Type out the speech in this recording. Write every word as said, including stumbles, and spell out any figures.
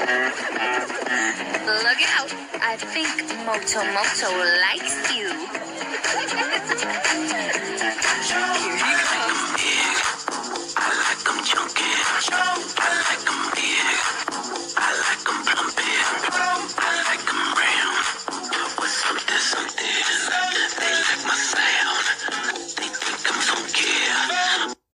Look out. I think Moto Moto likes you. Here he comes.